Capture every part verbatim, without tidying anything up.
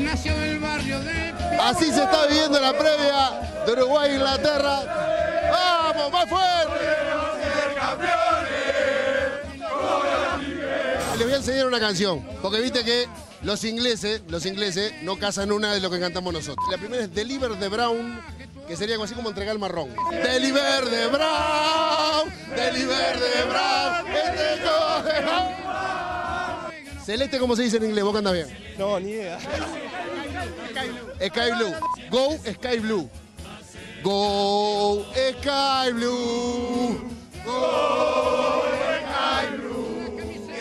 nació en el barrio de... Así se está viviendo la previa de Uruguay-Inglaterra. ¡Vamos, más fuerte! Les voy a enseñar una canción, porque viste que los ingleses, los ingleses no cazan una de lo que cantamos nosotros. La primera es Deliver the Brown, que sería algo así como entregar el marrón. Deliver the Brown, Deliver the Brown, este coge. Celeste, ¿cómo se dice en inglés? ¿Vos cantas bien? No, ni idea. Sky Blue. Go Sky Blue. Go Sky Blue. Go Sky Blue.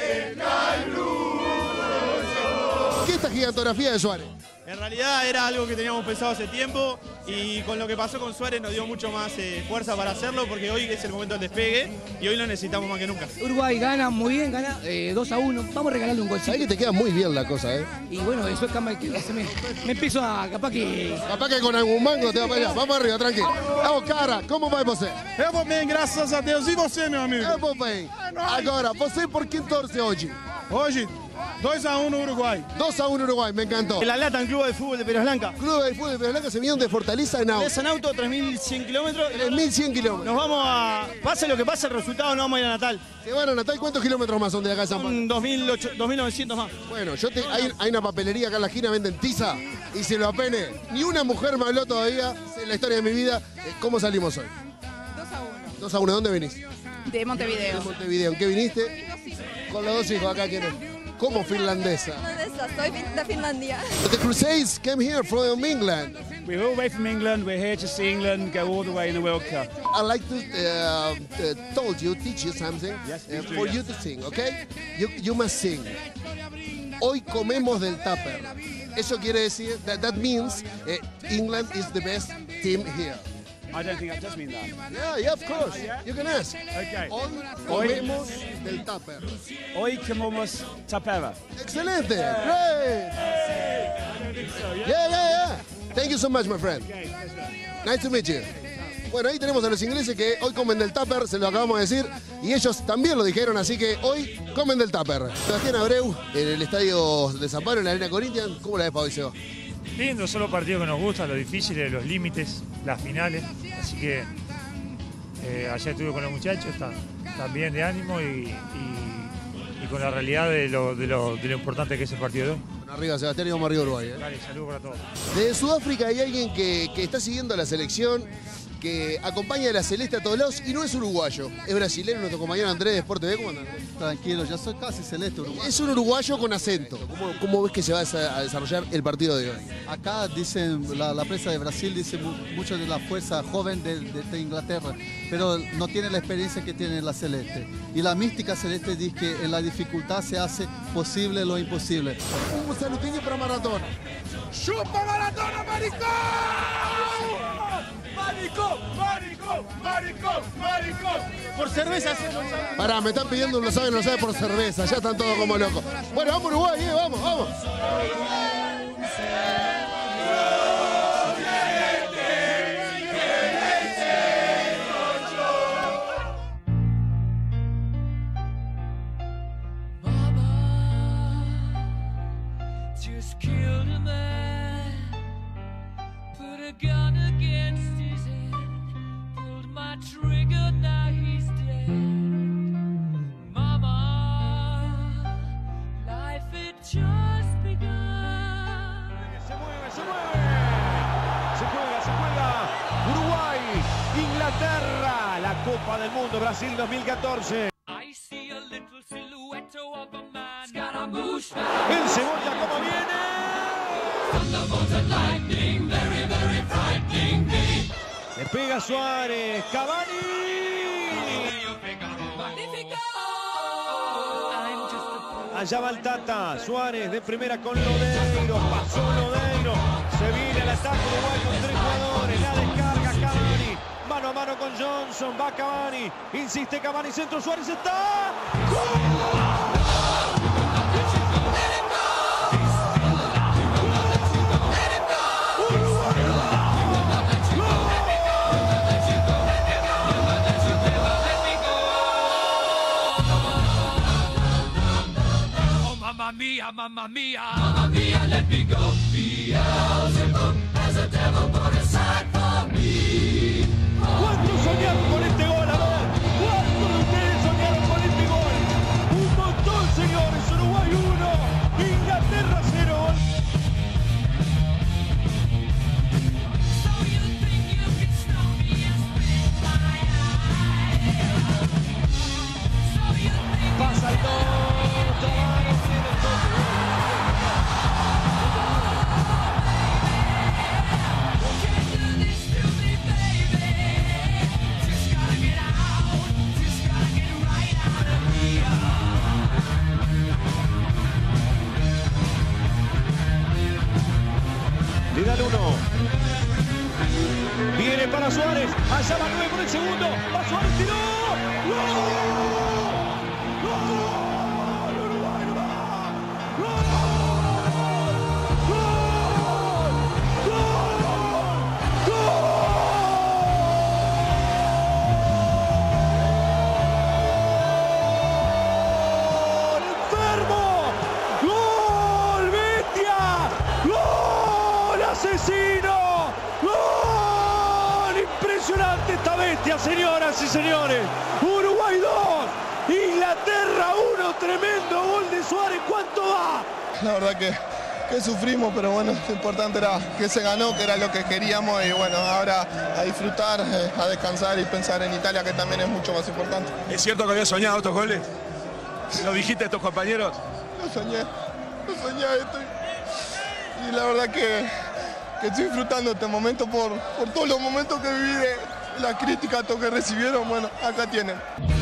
Sky Blue. ¿Qué es esta gigantografía de Suárez? En realidad era algo que teníamos pensado hace tiempo y con lo que pasó con Suárez nos dio mucho más eh, fuerza para hacerlo porque hoy es el momento del despegue y hoy lo necesitamos más que nunca. Uruguay gana muy bien, gana eh, dos a uno. Vamos a regalarle un golcito. Sabés que te queda muy bien la cosa, ¿eh? Y bueno, eso es cama que se me, me empiezo a capaz que... Capaz que con algún mango te va para allá. Vamos arriba, tranquilo. Vamos, cara, como vai você? Eu vou bem, graças a Deus. E você, meu amigo? Eu vou bem. Agora, você por quem torce hoje? Hoje, dois a um no Uruguay. dos a uno Uruguay, me encantó. El Atlatan Club de Fútbol de Peras Blancas. Club de Fútbol de Peras Blancas se vinieron de Fortaleza en auto. Es en auto, tres mil cien kilómetros. tres mil cien kilómetros. Nos vamos a... Pase lo que pase, el resultado no vamos a ir a Natal. Se van a Natal, ¿cuántos kilómetros más son de acá a San Pablo? Son dos mil novecientos más. Bueno, yo te, hay, hay una papelería acá en la esquina, venden tiza y se lo apene. Ni una mujer me habló todavía en la historia de mi vida. ¿Cómo salimos hoy? dos a uno. dos a uno, ¿dónde venís? De Montevideo. De Montevideo. ¿En qué viniste? Con los dos hijos acá, ¿quién es? Como finlandesa. Soy de Finlandia. The Crusades came here from England. We're all the way from England. We're here to see England go all the way in the World Cup. I'd like to uh, uh, told you, teach you something Yes, uh, please do, for yeah. you to sing, okay? You, you must sing. Hoy comemos del tupper. Eso quiere decir that that means uh, England is the best team here. I don't think that does mean that. Yeah, yeah, of course. You can ask. Okay. Hoy comemos del tupper. Hoy comemos tapera. Excelente. Great. Yeah, yeah, yeah. Thank you so much, my friend. Nice to meet you. Bueno, ahí tenemos a los ingleses que hoy comen del tupper, se lo acabamos de decir, y ellos también lo dijeron, así que hoy comen del tupper. Sebastián Abreu, en el estadio de San Pablo, en la Arena Corinthians, ¿cómo la ves para hoy, Seba? Lindo, solo partido que nos gusta, lo difícil, los límites, las finales. Así que eh, ayer estuve con los muchachos, están, están bien de ánimo y, y, y con la realidad de lo, de, lo, de lo importante que es el partido de hoy. Bueno, arriba Sebastián y vamos arriba Uruguay. ¿eh? Dale, saludos para todos. Desde Sudáfrica hay alguien que, que está siguiendo la selección, que acompaña a la Celeste a todos lados y no es uruguayo, es brasileño, nuestro compañero Andrés de Sport T V. ¿Cómo anda, Andrés? Tranquilo, ya soy casi celeste uruguayo. Es un uruguayo con acento. ¿Cómo, cómo ves que se va a desarrollar el partido de hoy? Acá dicen, la, la prensa de Brasil dice mu mucho de la fuerza joven de, de, de Inglaterra, pero no tiene la experiencia que tiene la celeste. Y la mística celeste dice que en la dificultad se hace posible lo imposible. Un saludinho para Maradona. ¡Chupa Maradona, maricón! ¡Maricón, maricón, maricón, maricón! Por cerveza. Pará, me están pidiendo un lo sabe, no lo sabe por cerveza. Ya están todos como locos. Bueno, vamos Uruguay, eh, vamos, vamos. Inglaterra, la Copa del Mundo Brasil dos mil catorce. El Cebolla, ¿cómo viene? Le pega Suárez, Cavani. Allá va el Tata, Suárez de primera con Lodeiro, pasó Lodeiro, se viene al ataque Uruguay con tres jugadores, la descarga Cavani, mano a mano con Johnson, va Cavani, insiste Cavani, centro Suárez está. ¡Gol! mia, mamma mia. Mamma mia, let me go. Beelzebub has a devil put aside for me. ¿Cuántos soñaron con este gol? A ver, ¿cuántos de ustedes soñaron con este gol? Un montón, señores. Uruguay uno, Inglaterra cero. Pasa el gol, Tavares tiene el toque. Le dan uno. Viene para Suárez. Allá va nueve por el segundo. Va Suárez, tiró. ¡Gol! ¡Asesino! ¡Gol! Impresionante esta bestia, señoras y señores. Uruguay dos, Inglaterra uno, tremendo gol de Suárez. ¿Cuánto va? La verdad que, que sufrimos, pero bueno, lo importante era que se ganó, que era lo que queríamos y bueno, ahora a disfrutar, eh, a descansar y pensar en Italia, que también es mucho más importante. ¿Es cierto que habías soñado estos goles? ¿Lo dijiste a estos compañeros? Lo soñé, lo soñé estoy... y la verdad que... que estoy disfrutando este momento por, por todos los momentos que viví de la crítica que recibieron. Bueno, acá tienen.